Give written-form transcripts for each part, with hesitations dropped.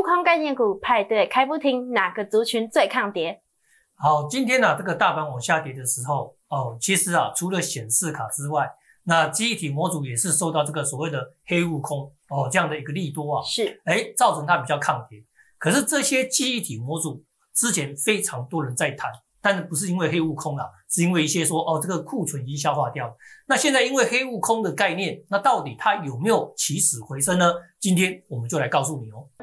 物空概念股派对开不停，哪个族群最抗跌？ 好，今天这个大盘往下跌的时候，其实除了显示卡之外，那记忆体模组也是受到这个所谓的黑悟空这样的一个利多是， 造成它比较抗跌。可是这些记忆体模组之前非常多人在谈，但是不是因为黑悟空是因为一些说这个库存已经消化掉了。那现在因为黑悟空的概念，那到底它有没有起死回生呢？今天我们就来告诉你哦。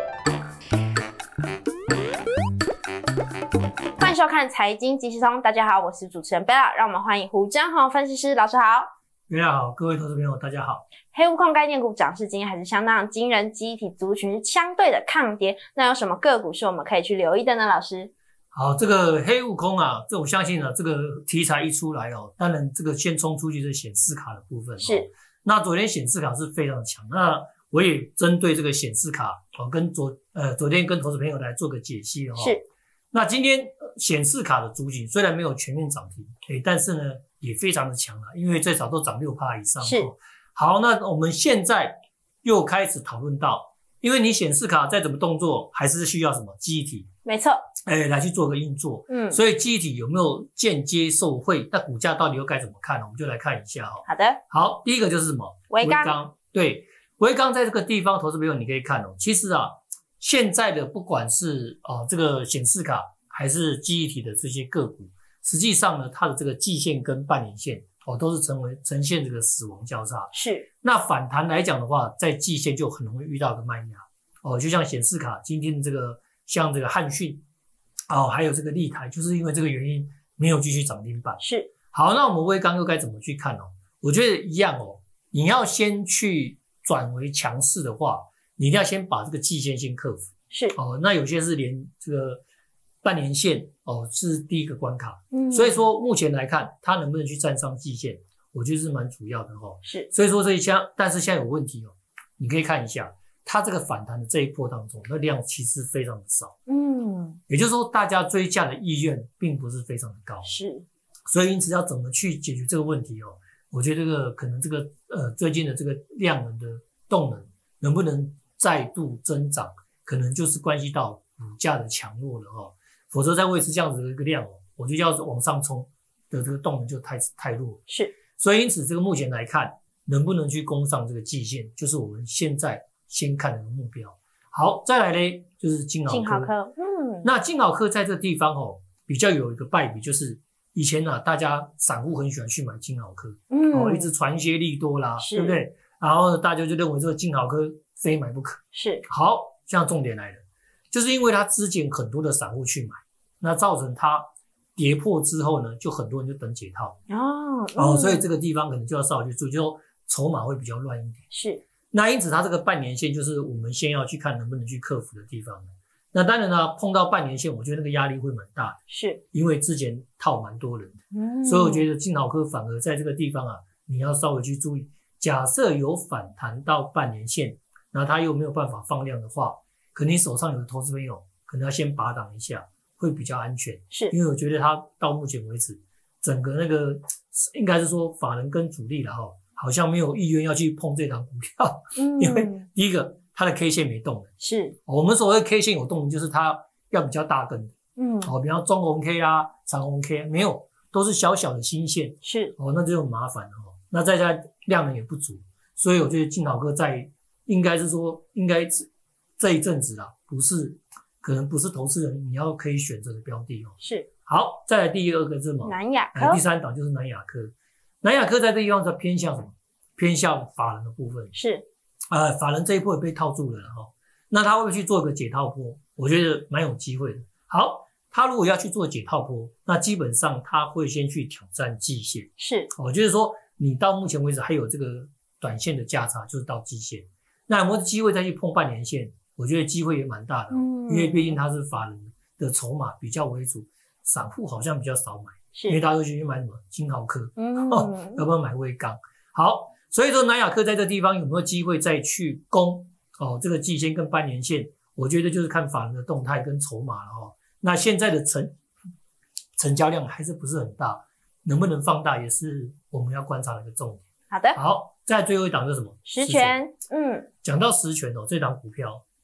欢迎收看财经即时通，大家好，我是主持人 Bella， 让我们欢迎胡真宏分析师老师好。 大家好，各位投资朋友大家好。 黑悟空概念股涨势今天还是相当惊人，记忆体族群是相对的抗跌，那有什么个股是我们可以去留意的呢？老师？ 好，这个黑悟空这我相信这个题材一出来当然这个先冲出去是显示卡的部分是。 那昨天显示卡是非常的强，那我也针对这个显示卡跟昨天跟投资朋友来做个解析是。 那今天显示卡的族群虽然没有全面涨停，但是呢也非常的强因为最少都涨 6% 以上。 是。 好，那我们现在又开始讨论到，因为你显示卡再怎么动作，还是需要什么记忆体， 没错， 来去做个运作。所以记忆体有没有间接受惠？那股价到底又该怎么看呢？我们就来看一下好的。 好，第一个就是什么？ 微刚。 对，微刚在这个地方，投资朋友你可以看其实现在的不管是这个显示卡还是记忆体的这些个股，实际上呢，它的这个季线跟半年线都是呈现这个死亡交叉。 是。 那反弹来讲的话，在季线就很容易遇到个卖压就像显示卡今天的这个像这个汉讯还有这个立台，就是因为这个原因没有继续涨停板。 是。好， 那我们微刚又该怎么去看我觉得一样你要先去转为强势的话，你一定要先把这个季线先克服。 是。 那有些是连这个半年线是第一个关卡。所以说目前来看，它能不能去站上季线，我觉得是蛮主要的是。 所以说但是现在有问题你可以看一下它这个反弹的这一波当中，那量其实非常的少。也就是说大家追价的意愿并不是非常的高。 是。 所以因此要怎么去解决这个问题我觉得这个可能这个最近的这个量能的动能不能再度增长，可能就是关系到股价的强弱了否则在维持这样子的一个量我觉得要往上冲的这个动能就太弱。 是。 所以因此这个目前来看，能不能去攻上这个季线，就是我们现在先看的目标。好，再来呢就是金豪科。那金豪科在这个地方比较有一个败笔，就是以前大家散户很喜欢去买金豪科一直传一些利多啦，对不对？然后大家就认为这个金豪科非买不可。 是。好， 这样重点来了，就是因为它之前很多的散户去买，那造成它跌破之后呢，就很多人就等解套所以这个地方可能就要稍微去注意，就说筹码会比较乱一点。 是。 那因此它这个半年线就是我们先要去看能不能去克服的地方。那当然碰到半年线，我觉得那个压力会蛮大的，是因为之前套蛮多人的所以我觉得金豪科反而在这个地方你要稍微去注意，假设有反弹到半年线，那它又没有办法放量的话，可能你手上有的投资朋友可能要先拔档一下，会比较安全。是因为我觉得它到目前为止整个那个应该是说法人跟主力好像没有意愿要去碰这档股票因为第一个它的 K 线没动的。是。我们所谓 K 线有动，就是它要比较大根的比方中红 K 长红 K 没有，都是小小的新线。是。那就很麻烦了那再加量能也不足，所以我觉得金豪科应该这一阵子可能不是投资人你要可以选择的标的是。好，再来第二个是什么？ 南亚科。 第三档就是南亚科。南亚科在这地方是偏向什么？偏向法人的部分。是。法人这一波也被套住了那他会不会去做一个解套波？我觉得蛮有机会的。好，他如果要去做解套波，那基本上他会先去挑战季线。是。就是说你到目前为止还有这个短线的价差，就是到季线。那有没有机会再去碰半年线？我觉得机会也蛮大的因为毕竟它是法人的筹码比较为主，散户好像比较少买，因为大家都去买什么金豪科要不要买微刚。好，所以说南亚科在这地方有没有机会再去攻这个季线跟半年线，我觉得就是看法人的动态跟筹码了那现在的成交量还是不是很大，能不能放大也是我们要观察的一个重点。好的。好，再最后一档是什么？ 十醛。 讲到十醛这档股票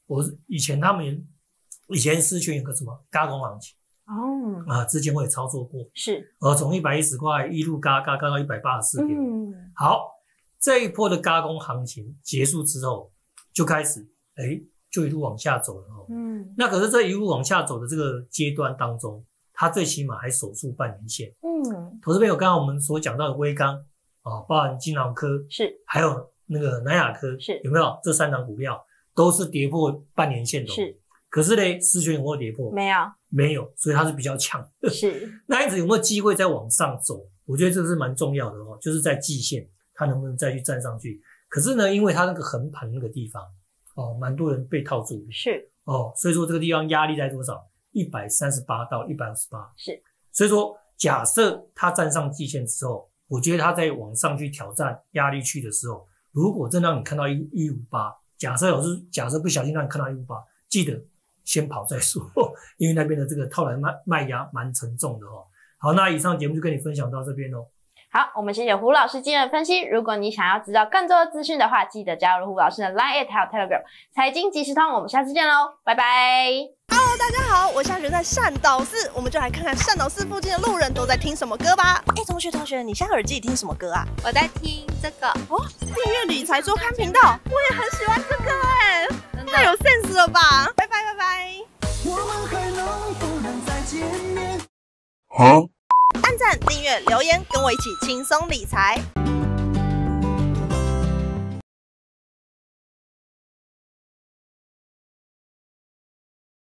以前思泉有个什么轧空行情之前我也操作过， 是从110块一路轧到184点。好，这一波的轧空行情结束之后，就开始就一路往下走了那可是这一路往下走的这个阶段当中，它最起码还守住半年线。投资朋友，刚刚我们所讲到的威刚包含金豪科是， 还有那个南亚科是， 有没有？这3档股票都是跌破半年线的是。 可是呢，思泉有没有跌破？没有，所以它是比较强的。 是。 那因此有没有机会再往上走？我觉得这个是蛮重要的就是在季线它能不能再去站上去？可是呢，因为它那个横盘那个地方蛮多人被套住的。 是。 所以说这个地方压力在多少？138到128。 是。 所以说假设它站上季线之后，我觉得它在往上去挑战压力区的时候，如果真让你看到158，假设不小心让你看到158，记得先跑再说，因为那边的这个套牢卖压蛮沉重的好，那以上节目就跟你分享到这边咯。 好，我们谢谢胡老师今天的分析。如果你想要知道更多的资讯的话，记得加入胡老师的 Line@ 还有 Telegram 财经即时通。我们下次见喽，拜拜。 Hello， 大家好，我现在人在善导寺，我们就来看看善导寺附近的路人都在听什么歌吧。同学，你现在耳机里听什么歌啊？ 我在听这个订阅理财周刊频道，我也很喜欢这个太有 sense 了吧！拜拜。我们还能不能再见面？按赞、订阅、留言，跟我一起轻松理财。